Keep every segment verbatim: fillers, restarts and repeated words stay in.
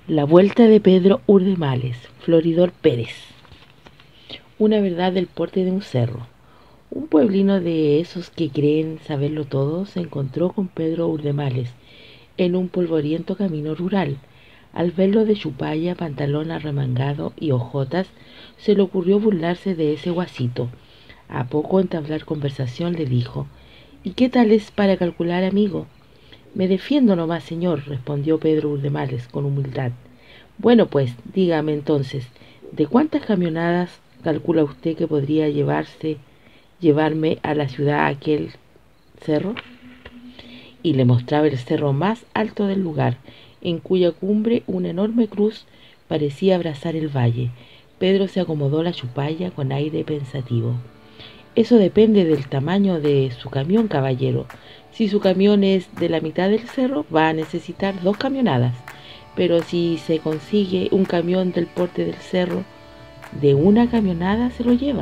La vuelta de Pedro Urdemales, Floridor Pérez. Una verdad del porte de un cerro. Un pueblino de esos que creen saberlo todo se encontró con Pedro Urdemales en un polvoriento camino rural. Al verlo de chupalla, pantalón arremangado y ojotas, se le ocurrió burlarse de ese guasito. A poco entablar conversación le dijo: «¿Y qué tal es para calcular, amigo?» «Me defiendo nomás, señor», respondió Pedro Urdemales con humildad. «Bueno, pues, dígame entonces, ¿de cuántas camionadas calcula usted que podría llevarse, llevarme a la ciudad aquel cerro?» Y le mostraba el cerro más alto del lugar, en cuya cumbre una enorme cruz parecía abrazar el valle. Pedro se acomodó la chupalla con aire pensativo. «Eso depende del tamaño de su camión, caballero. Si su camión es de la mitad del cerro, va a necesitar dos camionadas. Pero si se consigue un camión del porte del cerro, de una camionada se lo lleva».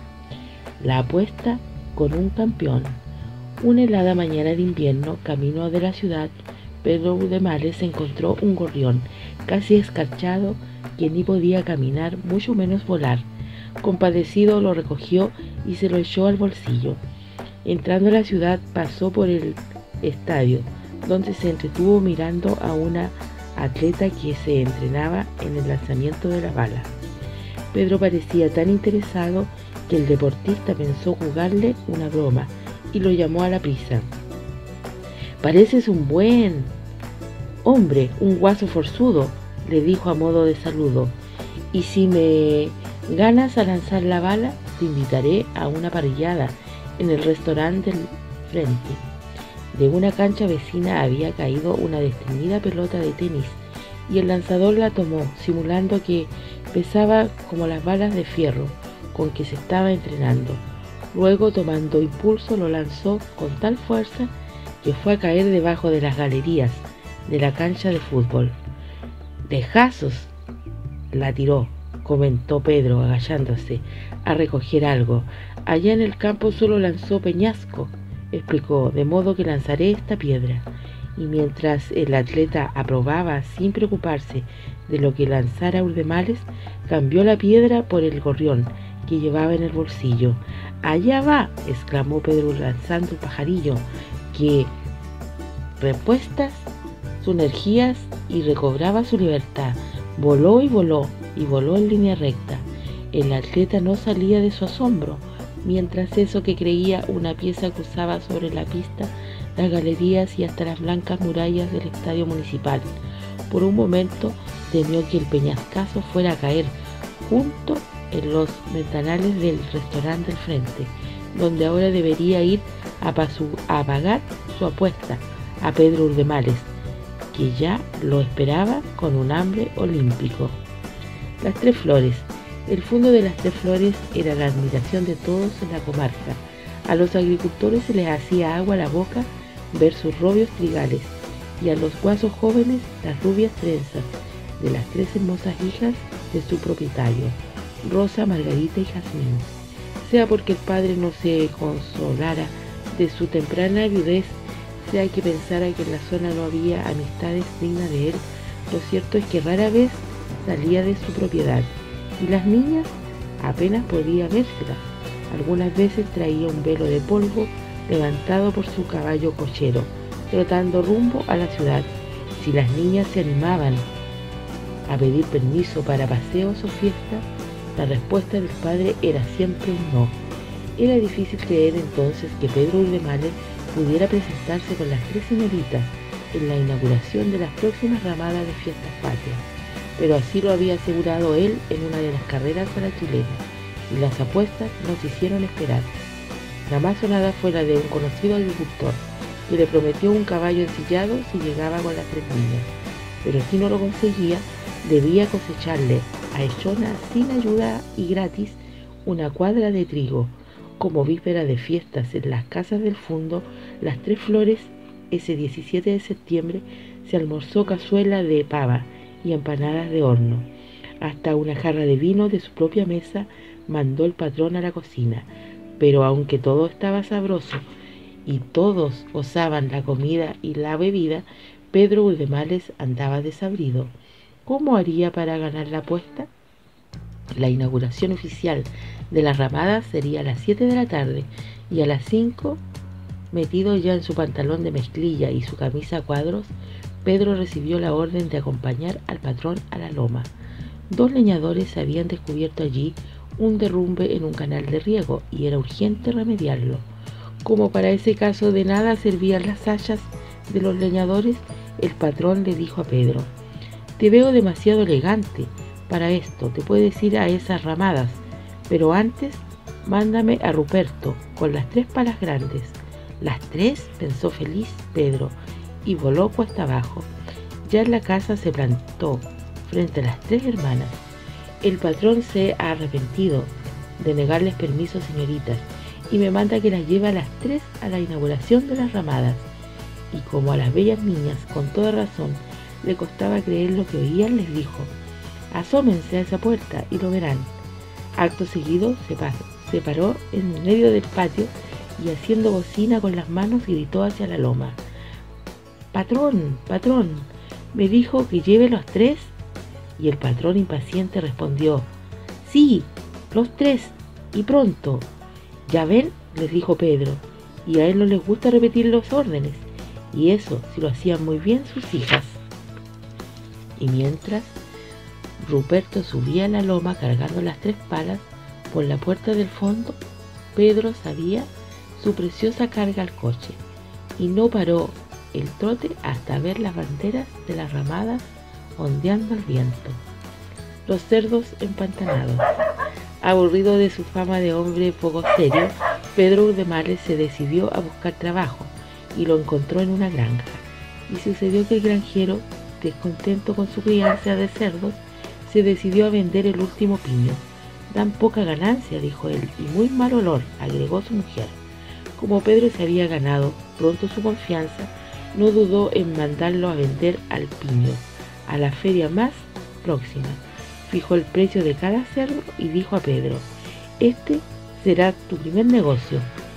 La apuesta con un campeón. Una helada mañana de invierno, camino de la ciudad, Pedro Urdemales encontró un gorrión, casi escarchado, que ni podía caminar, mucho menos volar. Compadecido lo recogió y se lo echó al bolsillo. Entrando a la ciudad, pasó por el estadio, donde se entretuvo mirando a una atleta que se entrenaba en el lanzamiento de la bala. Pedro parecía tan interesado que el deportista pensó jugarle una broma y lo llamó a la prisa. «Pareces un buen hombre, un guaso forzudo», le dijo a modo de saludo. «Y si me ganas a lanzar la bala, te invitaré a una parrillada en el restaurante del frente». De una cancha vecina había caído una desteñida pelota de tenis y el lanzador la tomó, simulando que pesaba como las balas de fierro con que se estaba entrenando. Luego, tomando impulso, lo lanzó con tal fuerza que fue a caer debajo de las galerías de la cancha de fútbol. «¡Lejazos!», la tiró, comentó Pedro, agachándose a recoger algo. «Allá en el campo solo lanzó peñasco», explicó, «de modo que lanzaré esta piedra». Y mientras el atleta aprobaba sin preocuparse de lo que lanzara Urdemales, cambió la piedra por el gorrión que llevaba en el bolsillo. «¡Allá va!», exclamó Pedro, lanzando un pajarillo que repuestas sus energías y recobraba su libertad. Voló y voló y voló en línea recta. El atleta no salía de su asombro, mientras eso que creía una pieza cruzaba sobre la pista, las galerías y hasta las blancas murallas del estadio municipal. Por un momento temió que el peñascazo fuera a caer junto en los ventanales del restaurante del frente, donde ahora debería ir a, pasu a pagar su apuesta a Pedro Urdemales, que ya lo esperaba con un hambre olímpico. Las Tres Flores. El fondo de las Tres Flores era la admiración de todos en la comarca. A los agricultores se les hacía agua a la boca ver sus robios trigales, y a los guasos jóvenes las rubias trenzas de las tres hermosas hijas de su propietario, Rosa, Margarita y Jazmín. Sea porque el padre no se consolara de su temprana viudez, sea que pensara que en la zona no había amistades dignas de él, lo cierto es que rara vez salía de su propiedad, y las niñas apenas podía vérselas. Algunas veces traía un velo de polvo levantado por su caballo cochero, trotando rumbo a la ciudad. Si las niñas se animaban a pedir permiso para paseos o fiestas, la respuesta del padre era siempre un no. Era difícil creer entonces que Pedro Urdemales pudiera presentarse con las tres señoritas en la inauguración de las próximas ramadas de fiestas patrias, pero así lo había asegurado él en una de las carreras a la chilena, y las apuestas no se hicieron esperar. La más sonada fue la de un conocido agricultor, que le prometió un caballo ensillado si llegaba con las tres niñas, pero si no lo conseguía, debía cosecharle a Echona sin ayuda y gratis una cuadra de trigo. Como víspera de fiestas en las casas del fondo, Las Tres Flores, ese diecisiete de septiembre, se almorzó cazuela de pava y empanadas de horno. Hasta una jarra de vino de su propia mesa mandó el patrón a la cocina. Pero aunque todo estaba sabroso y todos gozaban la comida y la bebida, Pedro Urdemales andaba desabrido. ¿Cómo haría para ganar la apuesta? La inauguración oficial de las ramadas sería a las siete de la tarde y a las cinco, metido ya en su pantalón de mezclilla y su camisa a cuadros, Pedro recibió la orden de acompañar al patrón a la loma. Dos leñadores habían descubierto allí un derrumbe en un canal de riego y era urgente remediarlo. Como para ese caso de nada servían las sayas de los leñadores, el patrón le dijo a Pedro: «Te veo demasiado elegante para esto, te puedes ir a esas ramadas, pero antes mándame a Ruperto con las tres palas grandes». «¿Las tres?», pensó feliz Pedro, y voló cuesta abajo. Ya en la casa se plantó frente a las tres hermanas. «El patrón se ha arrepentido de negarles permiso, señoritas, y me manda que las lleve a las tres a la inauguración de las ramadas». Y como a las bellas niñas, con toda razón, le costaba creer lo que oían, les dijo: «Asómense a esa puerta y lo verán». Acto seguido se, pasó, se paró en medio del patio y, haciendo bocina con las manos, gritó hacia la loma: «Patrón, patrón, ¿me dijo que lleve los tres?». Y el patrón impaciente respondió: «Sí, los tres, y pronto». «Ya ven», les dijo Pedro, «y a él no les gusta repetir las órdenes, y eso si lo hacían muy bien sus hijas». Y mientras Ruperto subía a la loma cargando las tres palas, por la puerta del fondo Pedro sabía su preciosa carga al coche, y no paró el trote hasta ver las banderas de las ramadas ondeando al viento. Los cerdos empantanados. Aburrido de su fama de hombre poco serio, Pedro Urdemales se decidió a buscar trabajo y lo encontró en una granja. Y sucedió que el granjero, descontento con su crianza de cerdos, se decidió a vender el último piño. «Dan poca ganancia», dijo él, «y muy mal olor», agregó su mujer. Como Pedro se había ganado pronto su confianza, no dudó en mandarlo a vender al piño, a la feria más próxima. Fijó el precio de cada cerdo y dijo a Pedro: «Este será tu primer negocio.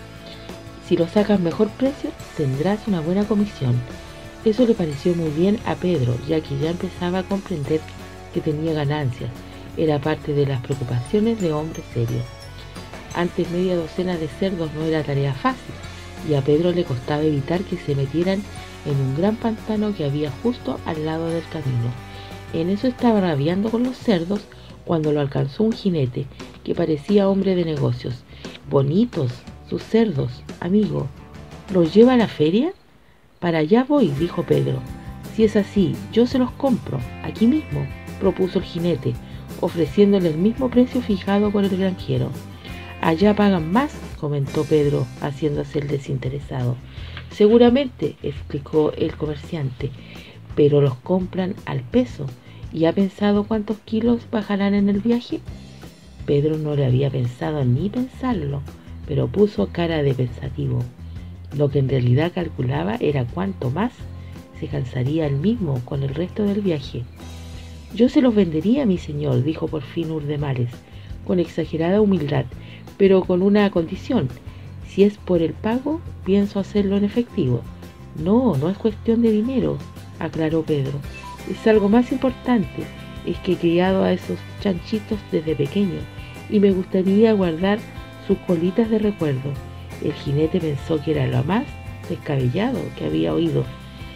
Si lo sacas mejor precio, tendrás una buena comisión». Eso le pareció muy bien a Pedro, ya que ya empezaba a comprender que tenía ganancias. Era parte de las preocupaciones de hombre serio. Antes media docena de cerdos no era tarea fácil, y a Pedro le costaba evitar que se metieran en un gran pantano que había justo al lado del camino. En eso estaba rabiando con los cerdos cuando lo alcanzó un jinete que parecía hombre de negocios. «Bonitos sus cerdos, amigo. ¿Los lleva a la feria?». «Para allá voy», dijo Pedro. «Si es así, yo se los compro, aquí mismo», propuso el jinete, ofreciéndole el mismo precio fijado por el granjero. «Allá pagan más», comentó Pedro, haciéndose el desinteresado. «Seguramente», explicó el comerciante, «pero los compran al peso. ¿Y ha pensado cuántos kilos bajarán en el viaje?». Pedro no le había pensado ni pensarlo, pero puso cara de pensativo. Lo que en realidad calculaba era cuánto más se cansaría él mismo con el resto del viaje. «Yo se los vendería, mi señor», dijo por fin Urdemales, con exagerada humildad, «pero con una condición. Si es por el pago, pienso hacerlo en efectivo». «No, no es cuestión de dinero», aclaró Pedro. «Es algo más importante. Es que he criado a esos chanchitos desde pequeño y me gustaría guardar sus colitas de recuerdo». El jinete pensó que era lo más descabellado que había oído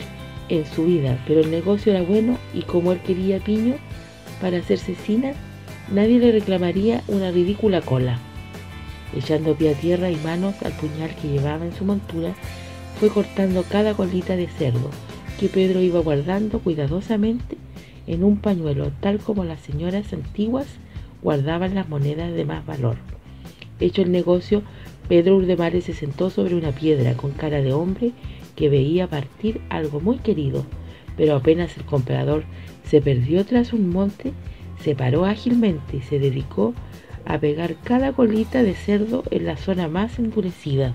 en su vida, pero el negocio era bueno y como él quería piño para hacer cecina, nadie le reclamaría una ridícula cola. Echando pie a tierra y manos al puñal que llevaba en su montura, fue cortando cada colita de cerdo que Pedro iba guardando cuidadosamente en un pañuelo, tal como las señoras antiguas guardaban las monedas de más valor. Hecho el negocio, Pedro Urdemales se sentó sobre una piedra con cara de hombre que veía partir algo muy querido, pero apenas el comprador se perdió tras un monte, se paró ágilmente y se dedicó a pegar cada colita de cerdo en la zona más endurecida.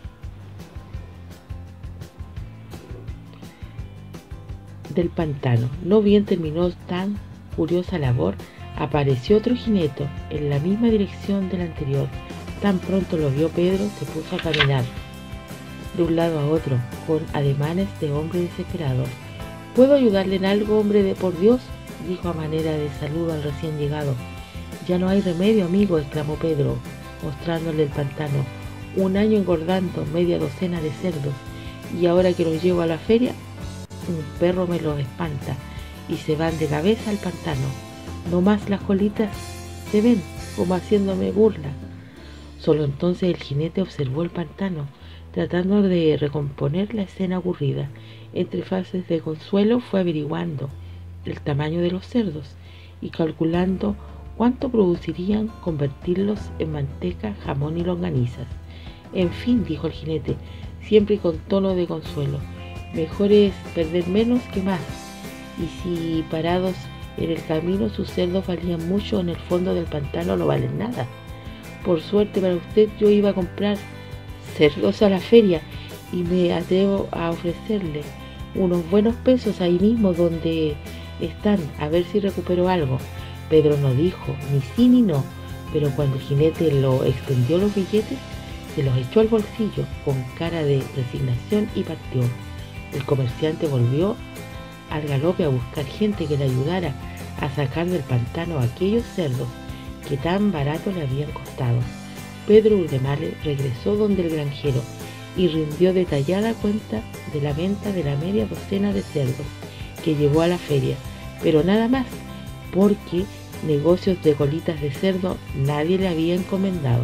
Del pantano. No bien terminó tan curiosa labor, apareció otro jinete en la misma dirección del anterior. Tan pronto lo vio Pedro, se puso a caminar de un lado a otro, con ademanes de hombre desesperado. «¿Puedo ayudarle en algo, hombre de por Dios?», dijo a manera de saludo al recién llegado. Ya no hay remedio, amigo, exclamó Pedro, mostrándole el pantano. Un año engordando media docena de cerdos, y ahora que los llevo a la feria, un perro me los espanta y se van de cabeza al pantano. No más las colitas se ven, como haciéndome burla. Solo entonces el jinete observó el pantano, tratando de recomponer la escena aburrida. Entre fases de consuelo fue averiguando el tamaño de los cerdos y calculando cuánto producirían convertirlos en manteca, jamón y longanizas. En fin, dijo el jinete, siempre con tono de consuelo, mejor es perder menos que más. Y si parados en el camino sus cerdos valían mucho, en el fondo del pantano no valen nada. Por suerte para usted, yo iba a comprar cerdos a la feria y me atrevo a ofrecerle unos buenos pesos ahí mismo donde están, a ver si recupero algo. Pedro no dijo ni sí ni no, pero cuando el jinete lo extendió los billetes, se los echó al bolsillo con cara de resignación y partió. El comerciante volvió al galope a buscar gente que le ayudara a sacar del pantano a aquellos cerdos que tan barato le habían costado. Pedro Urdemales regresó donde el granjero y rindió detallada cuenta de la venta de la media docena de cerdos que llevó a la feria, pero nada más, porque negocios de colitas de cerdo nadie le había encomendado.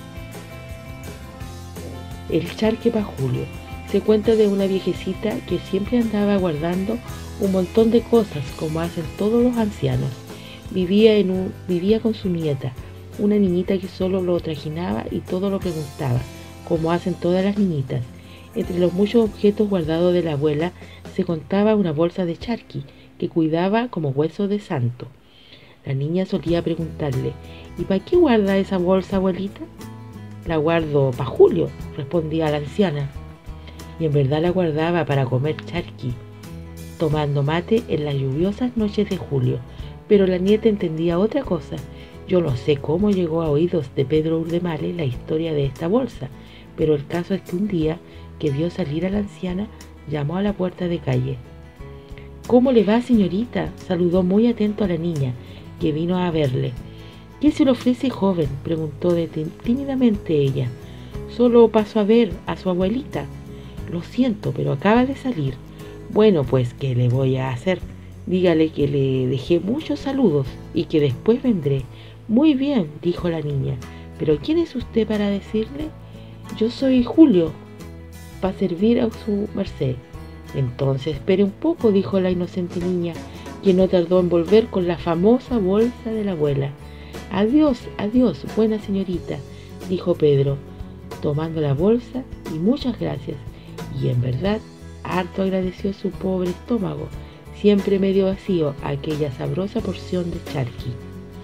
El charque pa' Julio. Se cuenta de una viejecita que siempre andaba guardando un montón de cosas, como hacen todos los ancianos. Vivía, en un, vivía con su nieta, una niñita que solo lo trajinaba y todo lo preguntaba, como hacen todas las niñitas. Entre los muchos objetos guardados de la abuela se contaba una bolsa de charqui que cuidaba como hueso de santo. La niña solía preguntarle, ¿y para qué guarda esa bolsa, abuelita? La guardo pa' Julio, respondía la anciana. Y en verdad la guardaba para comer charqui, tomando mate en las lluviosas noches de julio. Pero la nieta entendía otra cosa. Yo no sé cómo llegó a oídos de Pedro Urdemales la historia de esta bolsa, pero el caso es que un día que vio salir a la anciana, llamó a la puerta de calle. ¿Cómo le va, señorita?, saludó muy atento a la niña, que vino a verle. ¿Qué se le ofrece, joven?, preguntó tímidamente ella. Solo paso a ver a su abuelita. Lo siento, pero acaba de salir. Bueno, pues, ¿qué le voy a hacer? Dígale que le dejé muchos saludos y que después vendré. Muy bien, dijo la niña. ¿Pero quién es usted para decirle? Yo soy Julio, para servir a su merced. Entonces espere un poco, dijo la inocente niña, que no tardó en volver con la famosa bolsa de la abuela. Adiós, adiós, buena señorita, dijo Pedro, tomando la bolsa, y muchas gracias. Y en verdad, harto agradeció su pobre estómago, siempre medio vacío, aquella sabrosa porción de charqui.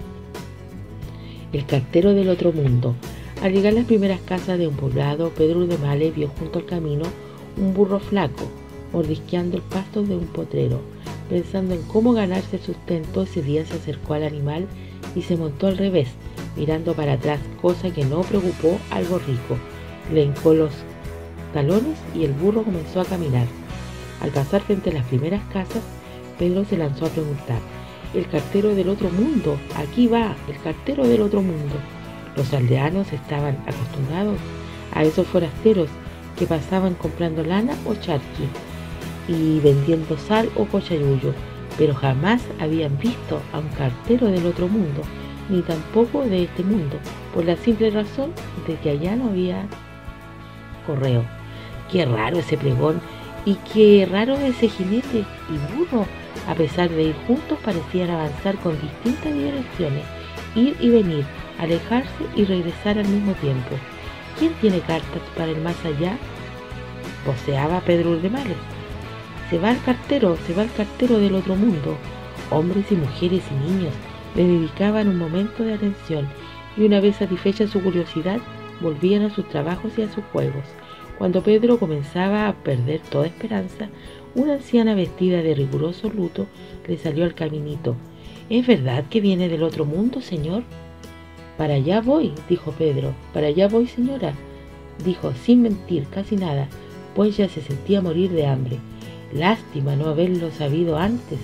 El cartero del otro mundo. Al llegar a las primeras casas de un poblado, Pedro Urdemales vio junto al camino un burro flaco, mordisqueando el pasto de un potrero. Pensando en cómo ganarse el sustento, ese día se acercó al animal y se montó al revés, mirando para atrás, cosa que no preocupó al borrico. Le hincó los talones y el burro comenzó a caminar. Al pasar frente a las primeras casas, Pedro se lanzó a preguntar: «El cartero del otro mundo, aquí va, el cartero del otro mundo». Los aldeanos estaban acostumbrados a esos forasteros que pasaban comprando lana o charqui y vendiendo sal o cochayuyo, pero jamás habían visto a un cartero del otro mundo, ni tampoco de este mundo, por la simple razón de que allá no había correo. Qué raro ese pregón, y qué raro ese jinete y burro. A pesar de ir juntos, parecían avanzar con distintas direcciones, ir y venir, alejarse y regresar al mismo tiempo. ¿Quién tiene cartas para el más allá?, voceaba Pedro Urdemales. Se va el cartero, se va el cartero del otro mundo. Hombres y mujeres y niños le dedicaban un momento de atención, y una vez satisfecha su curiosidad, volvían a sus trabajos y a sus juegos. Cuando Pedro comenzaba a perder toda esperanza, una anciana vestida de riguroso luto le salió al caminito. «¿Es verdad que viene del otro mundo, señor?» «Para allá voy», dijo Pedro. «Para allá voy, señora», dijo sin mentir casi nada, pues ya se sentía morir de hambre. Lástima no haberlo sabido antes,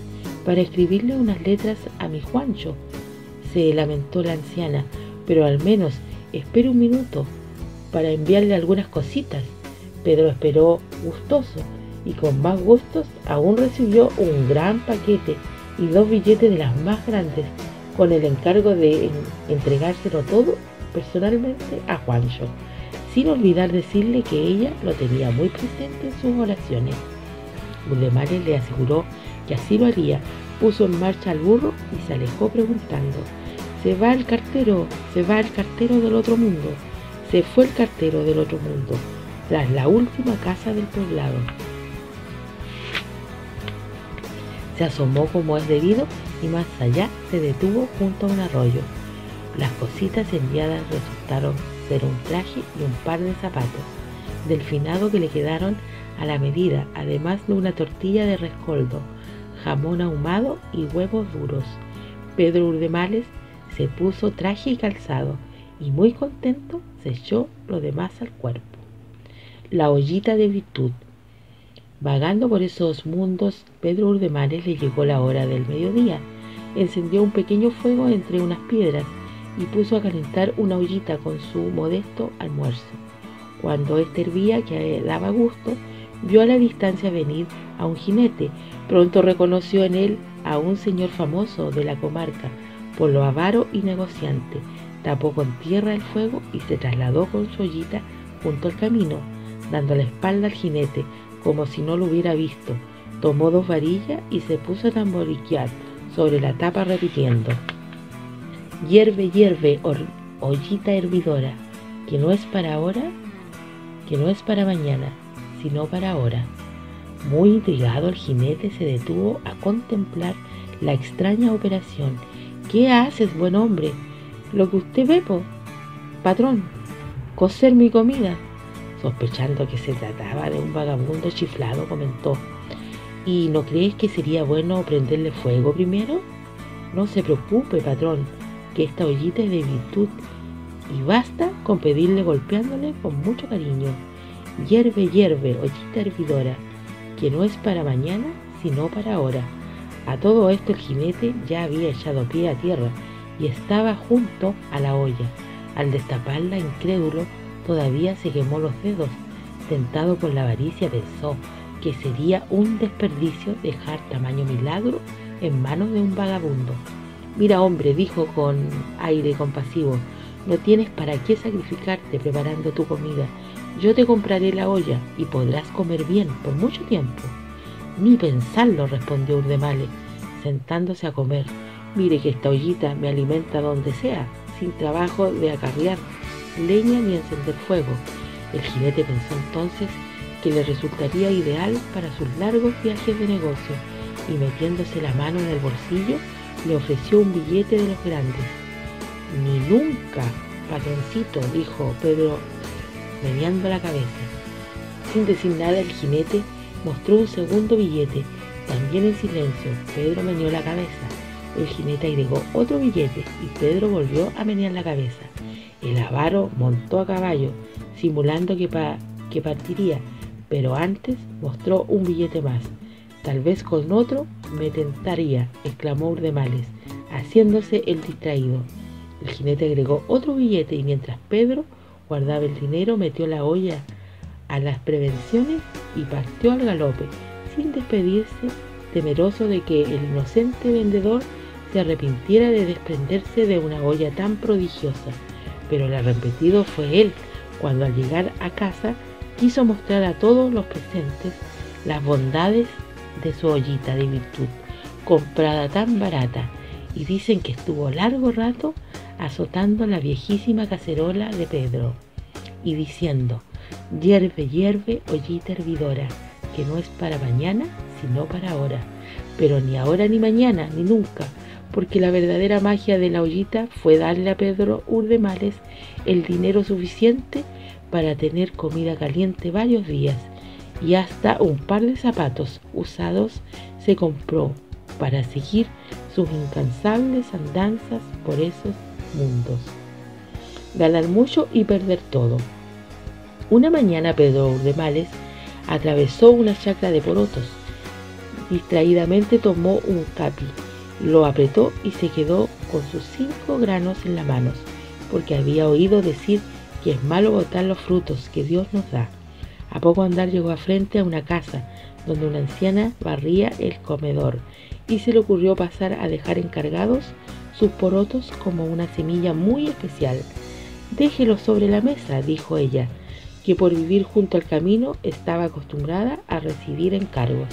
para escribirle unas letras a mi Juancho, se lamentó la anciana, pero al menos espere un minuto para enviarle algunas cositas. Pedro esperó gustoso y con más gustos aún recibió un gran paquete y dos billetes de las más grandes, con el encargo de entregárselo todo personalmente a Juancho, sin olvidar decirle que ella lo tenía muy presente en sus oraciones. Urdemales le aseguró que así lo haría, puso en marcha al burro y se alejó preguntando: «Se va el cartero, se va el cartero del otro mundo». Se fue el cartero del otro mundo, tras la última casa del poblado. Se asomó como es debido y más allá se detuvo junto a un arroyo. Las cositas enviadas resultaron ser un traje y un par de zapatos, del finado que le quedaron a la medida, además de una tortilla de rescoldo, jamón ahumado y huevos duros. Pedro Urdemales se puso traje y calzado, y muy contento se echó lo demás al cuerpo. La ollita de virtud. Vagando por esos mundos, Pedro Urdemales le llegó la hora del mediodía. Encendió un pequeño fuego entre unas piedras y puso a calentar una ollita con su modesto almuerzo. Cuando éste hervía, que daba gusto, vio a la distancia venir a un jinete. Pronto reconoció en él a un señor famoso de la comarca por lo avaro y negociante. Tapó con tierra el fuego y se trasladó con su ollita junto al camino, dando la espalda al jinete como si no lo hubiera visto. Tomó dos varillas y se puso a tamboriquear sobre la tapa repitiendo: «Hierve, hierve, ollita hervidora, que no es para ahora, que no es para mañana, sino para ahora». Muy intrigado, el jinete se detuvo a contemplar la extraña operación. «¿Qué haces, buen hombre?» «Lo que usted ve, po, patrón, cocer mi comida». Sospechando que se trataba de un vagabundo chiflado, comentó: «¿Y no crees que sería bueno prenderle fuego primero?» «No se preocupe, patrón, que esta ollita es de virtud, y basta con pedirle golpeándole con mucho cariño. Hierve, hierve, ollita hervidora, que no es para mañana, sino para ahora». A todo esto el jinete ya había echado pie a tierra y estaba junto a la olla. Al destaparla, incrédulo, todavía se quemó los dedos. Tentado por la avaricia, pensó que sería un desperdicio dejar tamaño milagro en manos de un vagabundo. «Mira, hombre», dijo con aire compasivo, «no tienes para qué sacrificarte preparando tu comida. Yo te compraré la olla y podrás comer bien por mucho tiempo». «Ni pensarlo», respondió Urdemales, sentándose a comer. «Mire que esta ollita me alimenta donde sea, sin trabajo de acarrear leña ni encender fuego». El jinete pensó entonces que le resultaría ideal para sus largos viajes de negocio, y metiéndose la mano en el bolsillo le ofreció un billete de los grandes. «Ni nunca, patroncito», dijo Pedro meneando la cabeza. Sin decir nada, el jinete mostró un segundo billete. También en silencio, Pedro meneó la cabeza. El jinete agregó otro billete y Pedro volvió a menear la cabeza. El avaro montó a caballo, simulando que, pa que partiría, pero antes mostró un billete más. «Tal vez con otro me tentaría», exclamó Urdemales, haciéndose el distraído. El jinete agregó otro billete y mientras Pedro guardaba el dinero, metió la olla a las prevenciones y partió al galope, sin despedirse, temeroso de que el inocente vendedor se arrepintiera de desprenderse de una olla tan prodigiosa. Pero el arrepentido fue él, cuando al llegar a casa quiso mostrar a todos los presentes las bondades de su ollita de virtud, comprada tan barata, y dicen que estuvo largo rato azotando la viejísima cacerola de Pedro y diciendo: «Hierve, hierve, ollita hervidora, que no es para mañana, sino para ahora». Pero ni ahora ni mañana, ni nunca, porque la verdadera magia de la ollita fue darle a Pedro Urdemales el dinero suficiente para tener comida caliente varios días, y hasta un par de zapatos usados se compró para seguir sus incansables andanzas por esos mundos. Ganar mucho y perder todo. Una mañana Pedro Urdemales atravesó una chacra de porotos. Distraídamente tomó un capi, lo apretó y se quedó con sus cinco granos en las manos, porque había oído decir que es malo botar los frutos que Dios nos da. A poco andar llegó a frente a una casa donde una anciana barría el comedor y se le ocurrió pasar a dejar encargados sus porotos como una semilla muy especial. «Déjelo sobre la mesa», dijo ella, que por vivir junto al camino estaba acostumbrada a recibir encargos,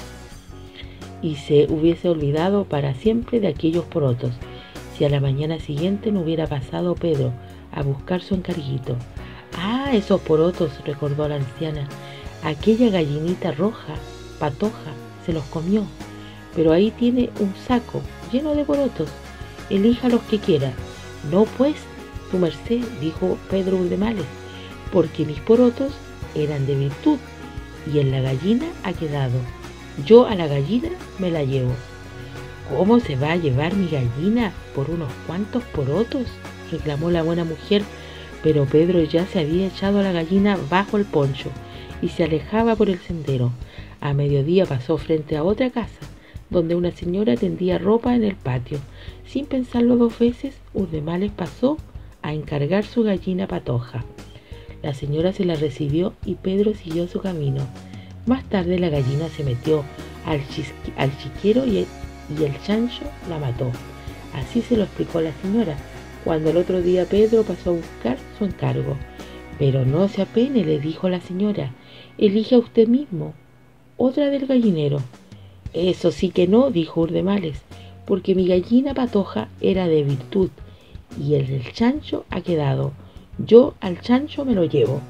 y se hubiese olvidado para siempre de aquellos porotos, si a la mañana siguiente no hubiera pasado Pedro a buscar su encarguito. «Ah, esos porotos», recordó la anciana, «aquella gallinita roja, Patoja, se los comió, pero ahí tiene un saco lleno de porotos, elija los que quiera». «No, pues, tu merced», dijo Pedro Urdemales, «porque mis porotos eran de virtud y en la gallina ha quedado. Yo a la gallina me la llevo». «¿Cómo se va a llevar mi gallina por unos cuantos porotos?», reclamó la buena mujer, pero Pedro ya se había echado a la gallina bajo el poncho y se alejaba por el sendero. A mediodía pasó frente a otra casa, donde una señora tendía ropa en el patio. Sin pensarlo dos veces, Urdemales pasó a encargar su gallina Patoja. La señora se la recibió y Pedro siguió su camino. Más tarde la gallina se metió al, chisqui, al chiquero y el, y el chancho la mató. Así se lo explicó la señora, cuando el otro día Pedro pasó a buscar su encargo. «Pero no se apene», le dijo la señora, «elija usted mismo otra del gallinero». «Eso sí que no», dijo Urdemales, «porque mi gallina Patoja era de virtud y el del chancho ha quedado. Yo al chancho me lo llevo».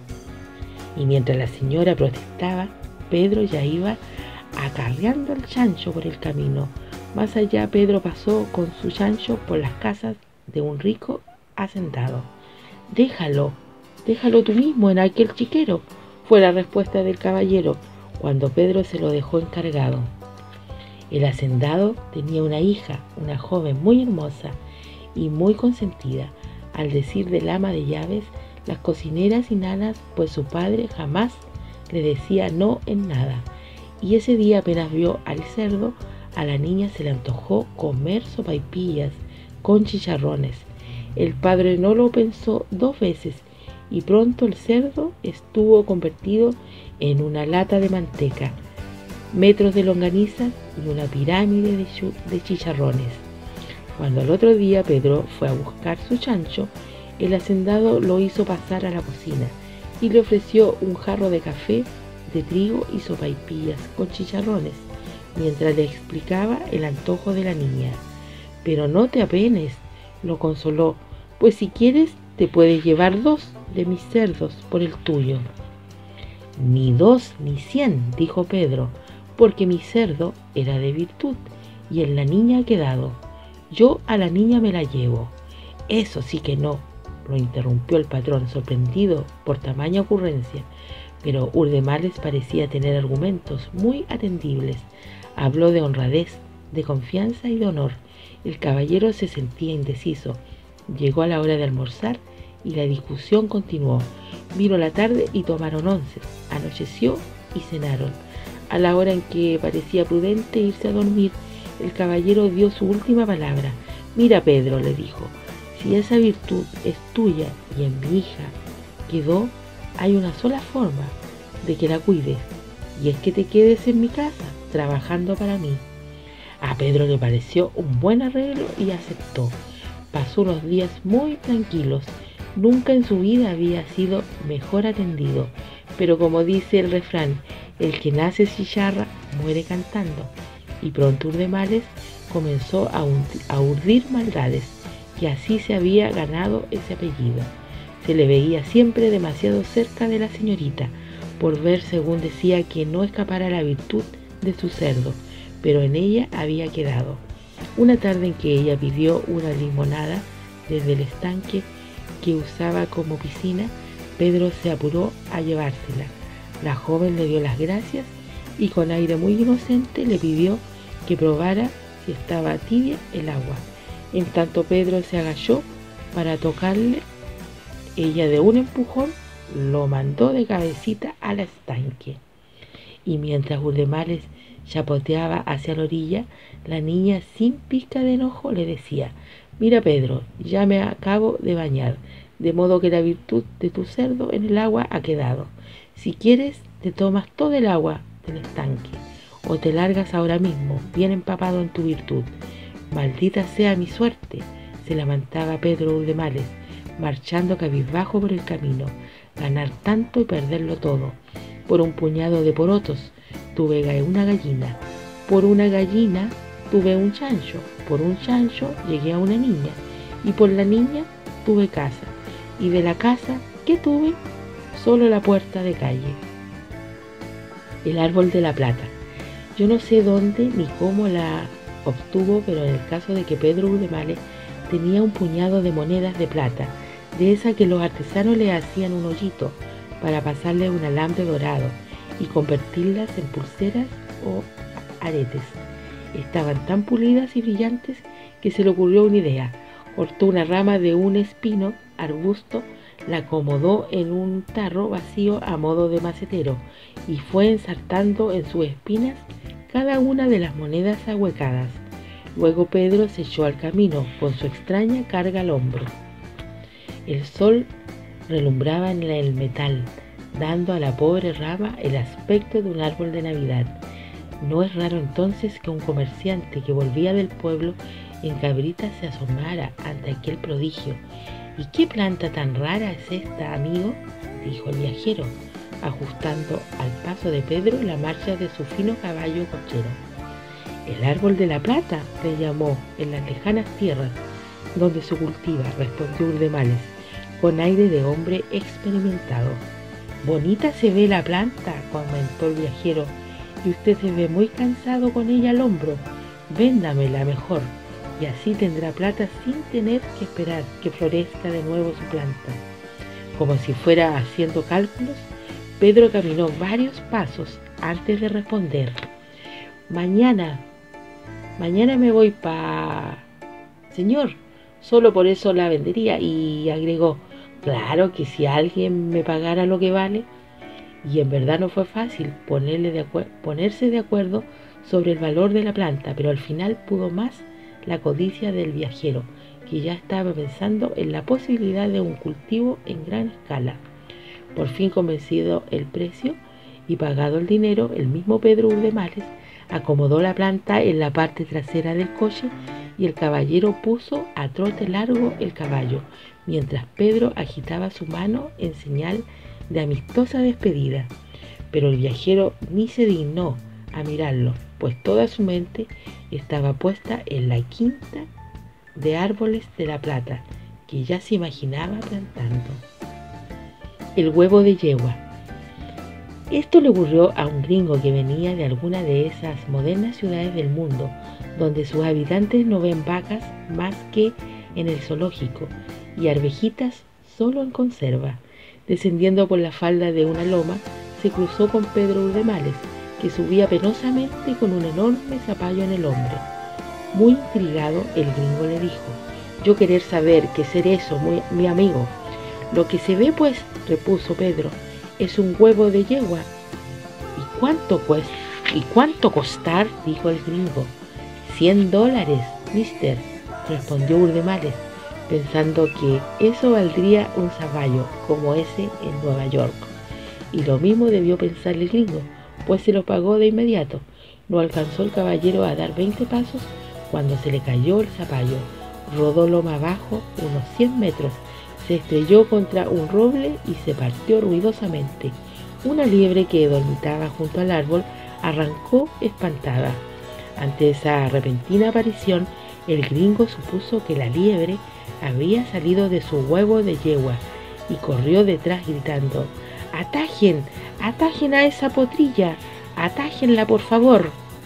Y mientras la señora protestaba, Pedro ya iba acarreando al chancho por el camino. Más allá, Pedro pasó con su chancho por las casas de un rico hacendado. «Déjalo, déjalo tú mismo en aquel chiquero», fue la respuesta del caballero, cuando Pedro se lo dejó encargado. El hacendado tenía una hija, una joven muy hermosa y muy consentida, al decir del ama de llaves, las cocineras y nanas, pues su padre jamás le decía no en nada. Y ese día apenas vio al cerdo, a la niña se le antojó comer sopaipillas con chicharrones. El padre no lo pensó dos veces y pronto el cerdo estuvo convertido en una lata de manteca, metros de longaniza y una pirámide de, de chicharrones. Cuando al otro día Pedro fue a buscar su chancho, el hacendado lo hizo pasar a la cocina y le ofreció un jarro de café, de trigo y sopaipillas con chicharrones, mientras le explicaba el antojo de la niña. «Pero no te apenes», lo consoló, «pues si quieres te puedes llevar dos de mis cerdos por el tuyo». «Ni dos ni cien», dijo Pedro, «porque mi cerdo era de virtud y en la niña ha quedado. Yo a la niña me la llevo». «Eso sí que no», lo interrumpió el patrón, sorprendido por tamaña ocurrencia, pero Urdemales parecía tener argumentos muy atendibles. Habló de honradez, de confianza y de honor. El caballero se sentía indeciso. Llegó a la hora de almorzar y la discusión continuó. Vino la tarde y tomaron once. Anocheció y cenaron. A la hora en que parecía prudente irse a dormir, el caballero dio su última palabra. «Mira, Pedro», le dijo, «si esa virtud es tuya y en mi hija quedó, hay una sola forma de que la cuides, y es que te quedes en mi casa, trabajando para mí». A Pedro le pareció un buen arreglo y aceptó. Pasó unos días muy tranquilos. Nunca en su vida había sido mejor atendido, pero como dice el refrán, el que nace chicharra muere cantando. Y pronto Urdemales comenzó a, a urdir maldades, que así se había ganado ese apellido. Se le veía siempre demasiado cerca de la señorita, por ver, según decía, que no escapara la virtud de su cerdo, pero en ella había quedado. Una tarde en que ella pidió una limonada desde el estanque que usaba como piscina, Pedro se apuró a llevársela. La joven le dio las gracias y con aire muy inocente le pidió que probara si estaba tibia el agua. En tanto Pedro se agachó para tocarle, ella de un empujón lo mandó de cabecita al estanque. y mientras Urdemales chapoteaba hacia la orilla, la niña, sin pizca de enojo, le decía: «Mira, Pedro, ya me acabo de bañar, de modo que la virtud de tu cerdo en el agua ha quedado. Si quieres, te tomas todo el agua del estanque, o te largas ahora mismo, bien empapado en tu virtud». «Maldita sea mi suerte», se lamentaba Pedro Urdemales, marchando cabizbajo por el camino. «Ganar tanto y perderlo todo. Por un puñado de porotos tuve una gallina, por una gallina tuve un chancho, por un chancho llegué a una niña, y por la niña tuve casa, y de la casa, ¿qué tuve? Solo la puerta de calle». El árbol de la plata. Yo no sé dónde ni cómo la obtuvo, pero en el caso de que Pedro Urdemales tenía un puñado de monedas de plata, de esa que los artesanos le hacían un hoyito para pasarle un alambre dorado y convertirlas en pulseras o aretes. Estaban tan pulidas y brillantes que se le ocurrió una idea. Cortó una rama de un espino, arbusto, la acomodó en un tarro vacío a modo de macetero y fue ensartando en sus espinas cada una de las monedas ahuecadas. Luego Pedro se echó al camino con su extraña carga al hombro. El sol relumbraba en el metal, dando a la pobre rama el aspecto de un árbol de Navidad. No es raro entonces que un comerciante que volvía del pueblo en cabrita se asomara ante aquel prodigio. «¿Y qué planta tan rara es esta, amigo?», dijo el viajero, ajustando al paso de Pedro la marcha de su fino caballo cochero. «El árbol de la plata», le llamó, «en las lejanas tierras donde se cultiva», respondió Urdemales, con aire de hombre experimentado. «Bonita se ve la planta», comentó el viajero, «y usted se ve muy cansado con ella al hombro. Véndamela mejor, y así tendrá plata sin tener que esperar que florezca de nuevo su planta». Como si fuera haciendo cálculos, Pedro caminó varios pasos antes de responder. «Mañana, mañana me voy pa... Señor, solo por eso la vendería», y agregó: «Claro que si alguien me pagara lo que vale». Y en verdad no fue fácil ponerle de ponerse de acuerdo sobre el valor de la planta, pero al final pudo más la codicia del viajero, que ya estaba pensando en la posibilidad de un cultivo en gran escala. Por fin convencido el precio y pagado el dinero, el mismo Pedro Urdemales acomodó la planta en la parte trasera del coche y el caballero puso a trote largo el caballo, mientras Pedro agitaba su mano en señal de amistosa despedida. Pero el viajero ni se dignó a mirarlo, pues toda su mente estaba puesta en la quinta de árboles de la plata que ya se imaginaba plantando. El huevo de yegua. Esto le ocurrió a un gringo que venía de alguna de esas modernas ciudades del mundo, donde sus habitantes no ven vacas más que en el zoológico y arvejitas solo en conserva. Descendiendo por la falda de una loma, se cruzó con Pedro Urdemales, que subía penosamente con un enorme zapallo en el hombro. Muy intrigado, el gringo le dijo: «Yo querer saber qué ser eso, muy, mi amigo». «Lo que se ve, pues», repuso Pedro, «es un huevo de yegua». «¿Y cuánto cuesta? ¿Y cuánto costar?», dijo el gringo. «Cien dólares, mister», respondió Urdemales, pensando que eso valdría un zapallo como ese en Nueva York. Y lo mismo debió pensar el gringo, pues se lo pagó de inmediato. No alcanzó el caballero a dar veinte pasos cuando se le cayó el zapallo. Rodó loma abajo unos cien metros, se estrelló contra un roble y se partió ruidosamente. Una liebre que dormitaba junto al árbol arrancó espantada. Ante esa repentina aparición, el gringo supuso que la liebre había salido de su huevo de yegua y corrió detrás gritando: «¡Atajen! ¡Atajen a esa potrilla! ¡Atájenla, por favor!».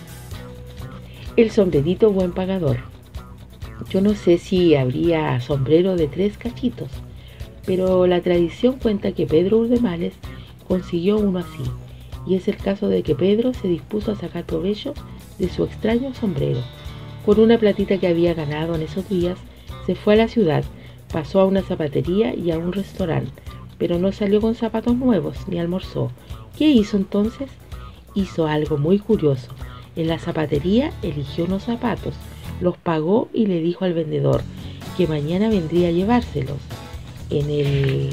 El sombrerito buen pagador. Yo no sé si habría sombrero de tres cachitos, pero la tradición cuenta que Pedro Urdemales consiguió uno así, y es el caso de que Pedro se dispuso a sacar provecho de su extraño sombrero. Con una platita que había ganado en esos días, se fue a la ciudad, pasó a una zapatería y a un restaurante, pero no salió con zapatos nuevos ni almorzó. ¿Qué hizo entonces? hizo algo muy curioso. En la zapatería eligió unos zapatos, los pagó y le dijo al vendedor que mañana vendría a llevárselos. En el,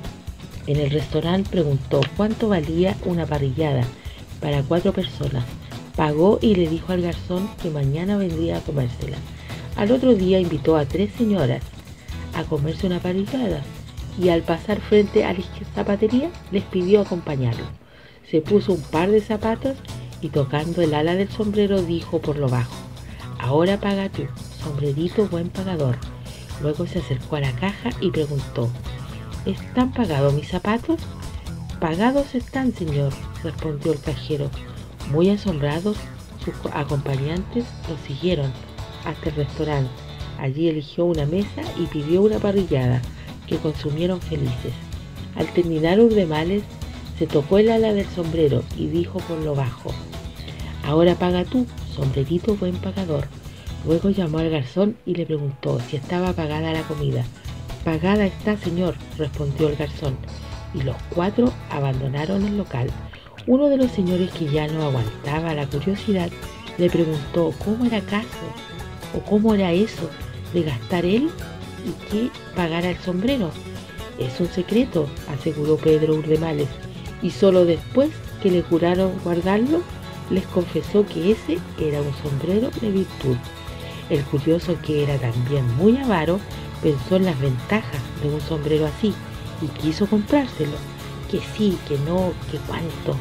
en el restaurante preguntó cuánto valía una parrillada para cuatro personas. Pagó y le dijo al garzón que mañana vendría a comérsela. Al otro día invitó a tres señoras a comerse una parrillada y al pasar frente a la zapatería les pidió acompañarlo. Se puso un par de zapatos y tocando el ala del sombrero dijo por lo bajo: ahora paga tú, sombrerito buen pagador. Luego se acercó a la caja y preguntó: ¿están pagados mis zapatos? Pagados están, señor, respondió el cajero. Muy asombrados, sus acompañantes lo siguieron hasta el restaurante. Allí eligió una mesa y pidió una parrillada que consumieron felices. Al terminar Urdemales se tocó el ala del sombrero y dijo por lo bajo: ahora paga tú, sombrerito buen pagador. Luego llamó al garzón y le preguntó si estaba pagada la comida. Pagada está, señor, respondió el garzón, y los cuatro abandonaron el local. Uno de los señores, que ya no aguantaba la curiosidad, le preguntó cómo era acaso o cómo era eso de gastar él y que pagara el sombrero. Es un secreto, aseguró Pedro Urdemales, y solo después que le juraron guardarlo, les confesó que ese era un sombrero de virtud. El curioso, que era también muy avaro, pensó en las ventajas de un sombrero así y quiso comprárselo. Que sí, que no, que cuánto,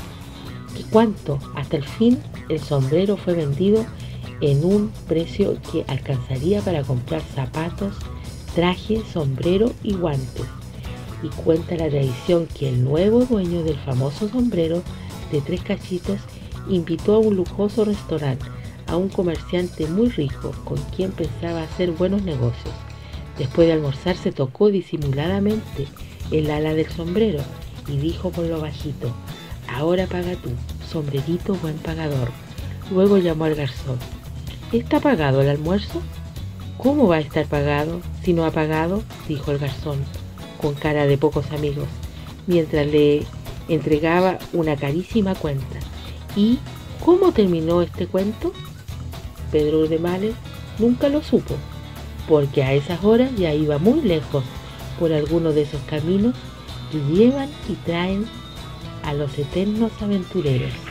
que cuánto. Hasta el fin el sombrero fue vendido en un precio que alcanzaría para comprar zapatos, traje, sombrero y guantes. Y cuenta la tradición que el nuevo dueño del famoso sombrero de tres cachitos invitó a un lujoso restaurante a un comerciante muy rico con quien pensaba hacer buenos negocios. Después de almorzar se tocó disimuladamente el ala del sombrero y dijo por lo bajito: ahora paga tú, sombrerito buen pagador. Luego llamó al garzón: ¿está pagado el almuerzo? ¿Cómo va a estar pagado si no ha pagado?, dijo el garzón con cara de pocos amigos, mientras le entregaba una carísima cuenta. ¿Y cómo terminó este cuento? Pedro Urdemales nunca lo supo, porque a esas horas ya iba muy lejos por alguno de esos caminos que llevan y traen a los eternos aventureros.